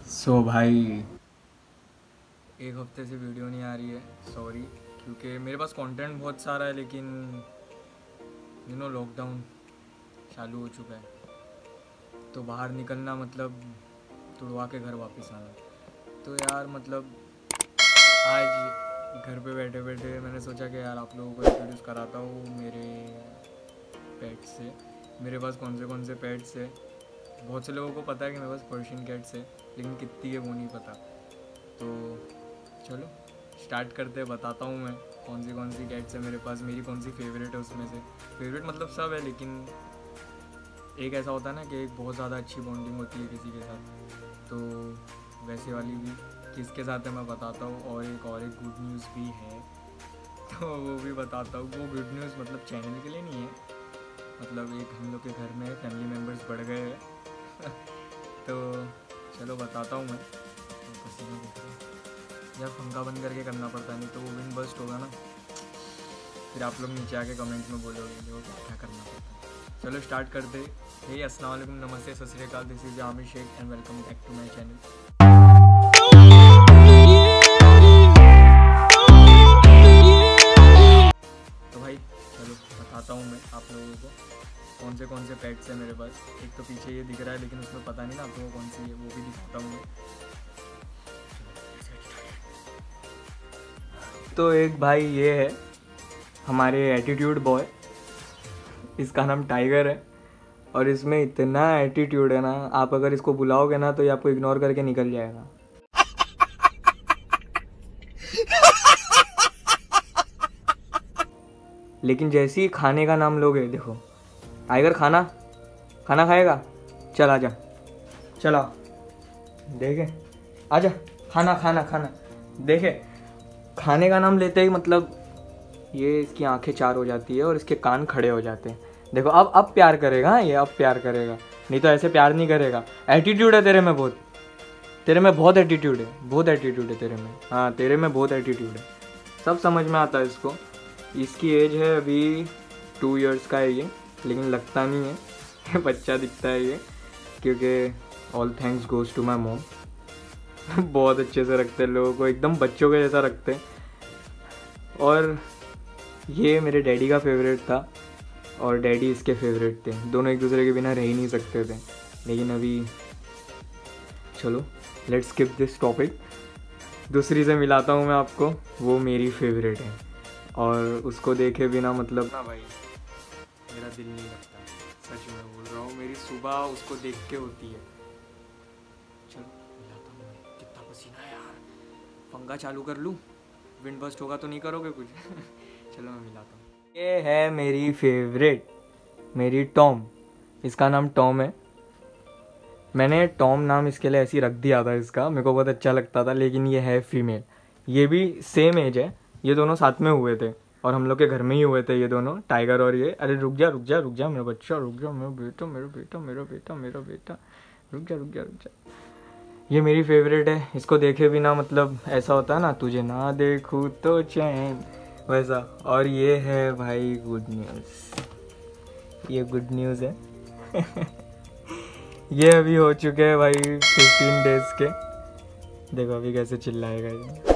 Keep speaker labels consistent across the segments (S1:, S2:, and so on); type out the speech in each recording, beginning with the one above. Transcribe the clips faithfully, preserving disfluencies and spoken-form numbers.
S1: सो so, भाई एक हफ्ते से वीडियो नहीं आ रही है, सॉरी। क्योंकि मेरे पास कंटेंट बहुत सारा है, लेकिन यू नो लॉकडाउन चालू हो चुका है तो बाहर निकलना मतलब तुड़वा के घर वापस आना। तो यार मतलब आज घर पे बैठे बैठे मैंने सोचा कि यार आप लोगों को इंट्रोड्यूस कराता हूँ मेरे पेट्स से। मेरे पास कौन से कौन से पेट्स है। बहुत से लोगों को पता है कि मेरे पास पर्शियन कैट्स है, लेकिन कितनी है वो नहीं पता। तो चलो स्टार्ट करते हैं, बताता हूँ मैं कौन सी कौन सी कैट्स है मेरे पास, मेरी कौन सी फेवरेट है उसमें से। फेवरेट मतलब सब है, लेकिन एक ऐसा होता है ना कि एक बहुत ज़्यादा अच्छी बॉन्डिंग होती है किसी के साथ, तो वैसे वाली भी किसके साथ है मैं बताता हूँ। और एक और एक गुड न्यूज़ भी है तो वो भी बताता हूँ। वो गुड न्यूज़ मतलब चैनल के लिए नहीं है, मतलब एक हम लोग के घर में फैमिली मेम्बर्स बढ़ गए हैं तो चलो बताता हूँ मैं। तो पसीना देख रहा हूँ यार, पंखा बंद करके करना पड़ता, नहीं तो वो विंड बस्ट होगा ना, फिर आप लोग नीचे आके कमेंट में बोलोगे देखो क्या करना पड़ता है। चलो स्टार्ट करते। हे अस्सलाम वालेकुम, नमस्ते, Sat Sri Akal, this is Aamir Sheikh and welcome back to my channel. तो भाई चलो बताता हूँ मैं आप लोगों को कौन से कौन से पेट्स हैं मेरे पास। एक तो पीछे ये दिख रहा है, लेकिन उसमें पता नहीं ना आप लोगों को कौन सी है, वो भी दिखाता हूँ मैं। तो एक भाई ये है हमारे एटीट्यूड बॉय, इसका नाम टाइगर है। और इसमें इतना एटीट्यूड है ना, आप अगर इसको बुलाओगे ना तो ये आपको इग्नोर करके निकल जाएगा। लेकिन जैसे ही खाने का नाम लोगे, देखो टाइगर खाना खाना खाएगा, चल आजा, चला देखे, आजा खाना खाना खाना, देखे खाने का नाम लेते ही मतलब ये इसकी आंखें चार हो जाती है और इसके कान खड़े हो जाते हैं। देखो अब अब प्यार करेगा, ये अब प्यार करेगा, नहीं तो ऐसे प्यार नहीं करेगा। एटीट्यूड है तेरे में बहुत, तेरे में बहुत एटीट्यूड है, बहुत एटीट्यूड है तेरे में। हाँ तेरे में बहुत एटीट्यूड है, सब समझ में आता है इसको। इसकी एज है अभी टू इयर्स का है ये, लेकिन लगता नहीं है बच्चा दिखता है ये, क्योंकि all thanks goes to my mom. बहुत अच्छे से रखते हैं लोगों को, एकदम बच्चों के जैसा रखते हैं। और ये मेरे डैडी का फेवरेट था और डैडी इसके फेवरेट थे, दोनों एक दूसरे के बिना रह ही नहीं सकते थे। लेकिन अभी चलो लेट्स स्किप दिस टॉपिक। दूसरी से मिलाता हूँ मैं आपको, वो मेरी फेवरेट है और उसको देखे बिना मतलब ना भाई मेरा दिल नहीं लगता, सच में बोल रहा हूँ। मेरी सुबह उसको देख के होती है। चलो मिलाता हूँ मैं, कितना पसीना है यार, पंखा चालू कर लूँ, विंड बस्ट होगा तो नहीं करोगे कुछ चलो मैं मिलाता हूँ। ये है मेरी फेवरेट, मेरी टॉम, इसका नाम टॉम है। मैंने टॉम नाम इसके लिए ऐसे ही रख दिया था इसका, मेरे को बहुत अच्छा लगता था, लेकिन ये है फीमेल। ये भी सेम एज है, ये दोनों साथ में हुए थे और हम लोग के घर में ही हुए थे ये दोनों, टाइगर और ये। अरे रुक जा रुक जा रुक जा मेरा बच्चा, रुक जा मेरा बेटा मेरा बेटा मेरा बेटा मेरा बेटा, रुक जा रुक जा रुक जा। ये मेरी फेवरेट है, इसको देखे बिना मतलब ऐसा होता है ना, तुझे ना देखूँ तो चैन, वैसा। और ये है भाई गुड न्यूज़, ये गुड न्यूज़ है ये अभी हो चुके हैं भाई फिफ्टीन डेज के। देखो अभी कैसे चिल्लाएगा ये,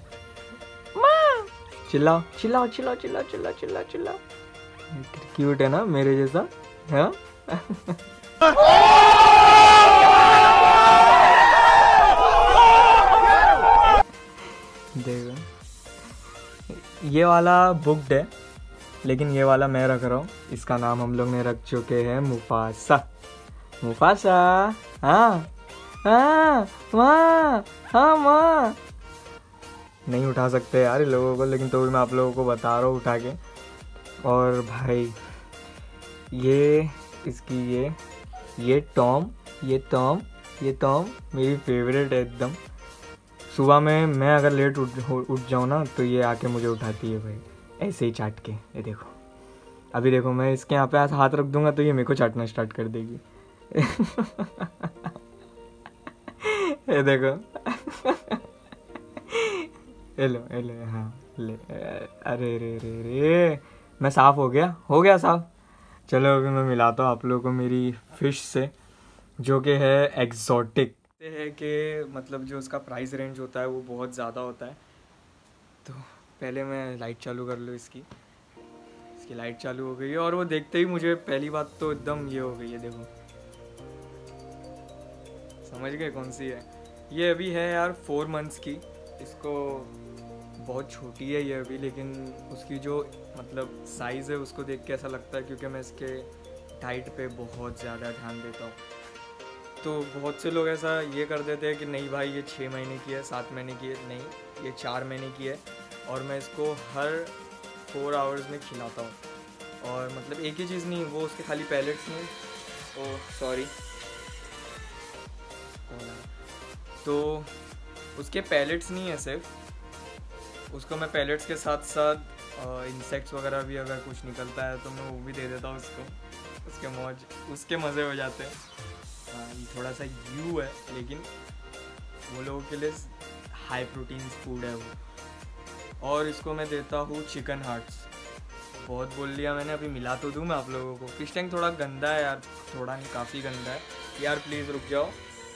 S1: चिल्लाओ चिल्लाओ चिल्लाओ चिल्लाओ चिल्लाओ चिल्लाओ चिल्लाओ। क्यूट है ना मेरे जैसा, हाँ देखो ये वाला बुक्ड है, लेकिन ये वाला मैं रख रहा हूँ। इसका नाम हम लोग ने रख चुके हैं मुफासा। मुफासा, हाँ हाँ माँ, हाँ माँ। नहीं उठा सकते यार इन लोगों को, लेकिन तो भी मैं आप लोगों को बता रहा हूँ उठा के। और भाई ये इसकी ये ये टॉम ये टॉम ये टॉम मेरी फेवरेट है एकदम। सुबह में मैं अगर लेट उठ उठ जाऊँ ना तो ये आके मुझे उठाती है भाई, ऐसे ही चाट के। ये देखो अभी देखो मैं इसके यहाँ पे हाथ रख दूंगा तो ये मेरे को चाटना स्टार्ट कर देगी ये देखो हेलो हेलो, हाँ ले, अरे रे रे रे, मैं साफ़ हो गया हो गया साफ़। चलो अभी मैं मिलाता हूँ आप लोगों को मेरी फ़िश से, जो कि है एक्सोटिक। है कि मतलब जो उसका प्राइस रेंज होता है वो बहुत ज़्यादा होता है। तो पहले मैं लाइट चालू कर लूँ इसकी इसकी लाइट चालू हो गई है और वो देखते ही मुझे पहली बात तो एकदम ये हो गई है। देखो, समझ गए कौन सी है ये? अभी है यार फोर मंथ्स की। इसको बहुत छोटी है ये अभी, लेकिन उसकी जो मतलब साइज़ है उसको देख के ऐसा लगता है, क्योंकि मैं इसके डाइट पे बहुत ज़्यादा ध्यान देता हूँ। तो बहुत से लोग ऐसा ये कर देते हैं कि नहीं भाई ये छः महीने की है, सात महीने की है। नहीं, ये चार महीने की है और मैं इसको हर फोर आवर्स में खिलाता हूँ। और मतलब एक ही चीज़ नहीं, वो उसके खाली पैलेट्स नहीं, ओह सॉरी, तो उसके पैलेट्स नहीं है सिर्फ, उसको मैं पैलेट्स के साथ साथ इंसेक्ट्स वगैरह भी अगर कुछ निकलता है तो मैं वो भी दे देता हूँ उसको। उसके मौज उसके मज़े हो जाते हैं। हाँ, ये थोड़ा सा यू है, लेकिन वो लोगों के लिए हाई प्रोटीन फूड है वो। और इसको मैं देता हूँ चिकन हार्ट्स। बहुत बोल लिया मैंने, अभी मिला तो दूँ मैं आप लोगों को। फिश टैंक थोड़ा गंदा है यार, थोड़ा नहीं काफ़ी गंदा है यार, प्लीज़ रुक जाओ।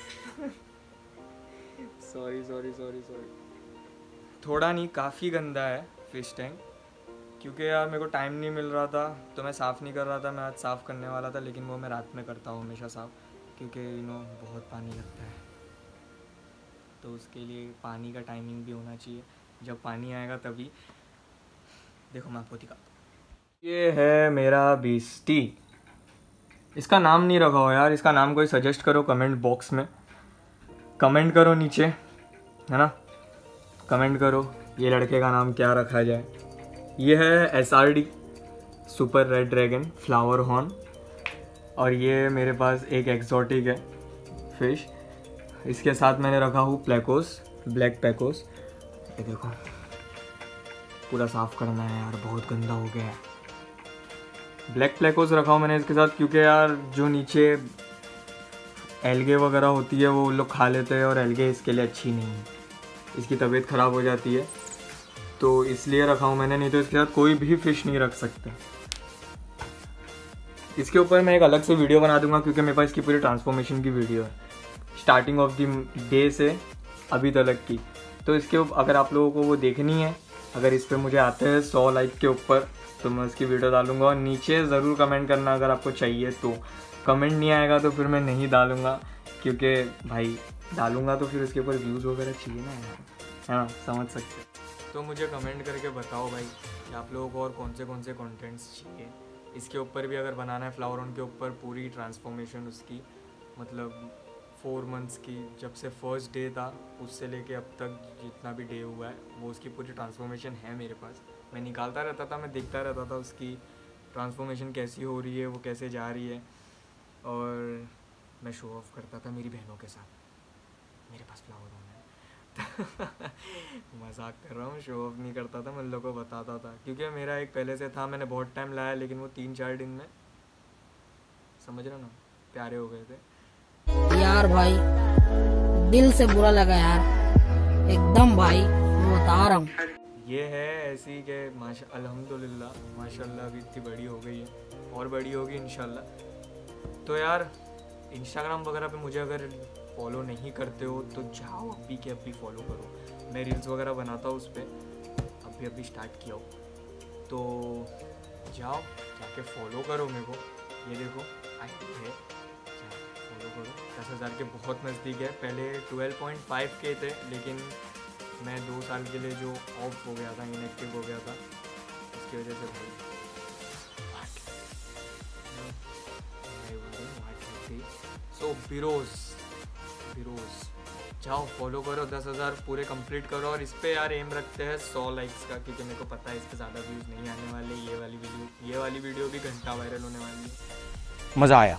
S1: सॉरी सॉरी सॉरी सॉरी थोड़ा नहीं काफ़ी गंदा है फिश टैंक, क्योंकि यार मेरे को टाइम नहीं मिल रहा था तो मैं साफ़ नहीं कर रहा था। मैं आज साफ़ करने वाला था, लेकिन वो मैं रात में करता हूँ हमेशा साफ़, क्योंकि यू नो बहुत पानी लगता है, तो उसके लिए पानी का टाइमिंग भी होना चाहिए। जब पानी आएगा तभी। देखो मैं आपको दिखाता हूँ, ये है मेरा बीस्टी। इसका नाम नहीं रखा हो यार, इसका नाम कोई सजेस्ट करो कमेंट बॉक्स में, कमेंट करो नीचे, है ना, कमेंट करो ये लड़के का नाम क्या रखा जाए। ये है S R D super red dragon flower horn, और ये मेरे पास एक एक्सोटिक है फिश। इसके साथ मैंने रखा हूँ प्लेकोस, ब्लैक पैकोस। ये देखो पूरा साफ़ करना है यार, बहुत गंदा हो गया है। ब्लैक प्लेकोस रखा हूँ मैंने इसके साथ, क्योंकि यार जो नीचे एल्गे वगैरह होती है वो लोग खा लेते हैं, और एल्गे इसके लिए अच्छी नहीं है, इसकी तबीयत ख़राब हो जाती है, तो इसलिए रखा हूँ मैंने। नहीं तो इसके साथ कोई भी फ़िश नहीं रख सकते। इसके ऊपर मैं एक अलग से वीडियो बना दूंगा, क्योंकि मेरे पास इसकी पूरी ट्रांसफॉर्मेशन की वीडियो है, स्टार्टिंग ऑफ द डे से अभी तक की। तो इसके अगर आप लोगों को वो देखनी है, अगर इस पर मुझे आते हैं सौ लाइक के ऊपर, तो मैं उसकी वीडियो डालूंगा। और नीचे ज़रूर कमेंट करना अगर आपको चाहिए तो। कमेंट नहीं आएगा तो फिर मैं नहीं डालूँगा, क्योंकि भाई डालूँगा तो फिर उसके ऊपर व्यूज़ वगैरह चाहिए ना यार, है ना, समझ सकते। तो मुझे कमेंट करके बताओ भाई कि आप लोगों को और कौन से कौन से कंटेंट्स चाहिए। इसके ऊपर भी अगर बनाना है, फ्लावर ऑन के ऊपर पूरी ट्रांसफॉर्मेशन उसकी, मतलब फोर मंथ्स की, जब से फर्स्ट डे था उससे लेके अब तक जितना भी डे हुआ है, वो उसकी पूरी ट्रांसफॉर्मेशन है मेरे पास। मैं निकालता रहता था, मैं देखता रहता था उसकी ट्रांसफॉर्मेशन कैसी हो रही है, वो कैसे जा रही है, और मैं शो ऑफ करता था मेरी बहनों के साथ मेरे पास फ्लावर ऑन है। मजाक कर रहा हूँ, शो ऑफ नहीं करता था, मैं लोगों को बताता था, क्योंकि मेरा एक पहले से था, मैंने बहुत टाइम लाया, लेकिन वो तीन चार दिन में, समझ रहे हो ना, प्यारे हो गए थे
S2: यार। भाई दिल से बुरा लगा यार, एकदम भाई बता रहा हूँ।
S1: ये है ऐसी के माशा अल्हम्दुलिल्लाह माशाल्लाह अभी इतनी बड़ी हो गई है, और बड़ी होगी इंशाल्लाह। तो यार इंस्टाग्राम वगैरह पे मुझे अगर फॉलो नहीं करते हो तो जाओ अभी के अभी फॉलो करो। मैं रील्स वगैरह बनाता हूँ उस पर, अभी अभी स्टार्ट किया हो, तो जाओ जाके फॉलो करो मेरे को। ये देखो आईडी है, फॉलो करो। दस हज़ार के बहुत नज़दीक है। पहले ट्वेल्व पॉइंट फाइव के थे, लेकिन मैं दो साल के लिए जो ऑफ हो गया था, इनएक्टिव हो गया था, उसकी वजह से भाई सो बिरोज बिरोज जाओ फॉलो करो, दस हज़ार पूरे कंप्लीट करो। और इस पे यार एम रखते हैं सौ लाइक्स का, क्योंकि मेरे को पता है इस पर ज़्यादा व्यूज़ नहीं आने वाले। ये वाली वीडियो ये वाली वीडियो भी घंटा वायरल होने वाली है।
S3: मज़ा आया।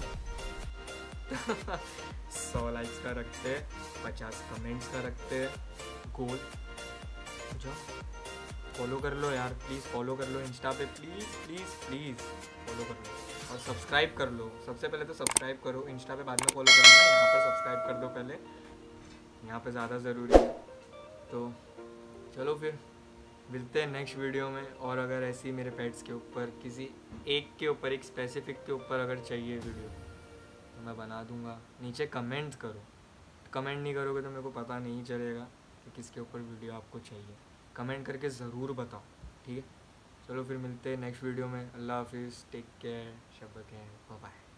S1: सौ लाइक्स का रखते, पचास कमेंट्स का रखते गोल। जाओ फॉलो कर लो यार, प्लीज़ फॉलो कर लो इंस्टा पे, प्लीज़ प्लीज़ प्लीज़ फॉलो कर लो, और सब्सक्राइब कर लो। सबसे पहले तो सब्सक्राइब करो, इंस्टा पे बाद में फॉलो करना, यहाँ पर सब्सक्राइब कर दो पहले, यहाँ पे ज़्यादा ज़रूरी है। तो चलो फिर मिलते हैं नेक्स्ट वीडियो में। और अगर ऐसी मेरे पेट्स के ऊपर किसी एक के ऊपर, एक स्पेसिफिक के ऊपर अगर चाहिए वीडियो तो मैं बना दूँगा। नीचे कमेंट करो, कमेंट नहीं करोगे तो मेरे को पता नहीं चलेगा कि किसके ऊपर वीडियो आपको चाहिए। कमेंट करके ज़रूर बताओ, ठीक है। चलो फिर मिलते हैं नेक्स्ट वीडियो में। अल्लाह हाफिज़, टेक केयर, शब खैर, बाय बाय।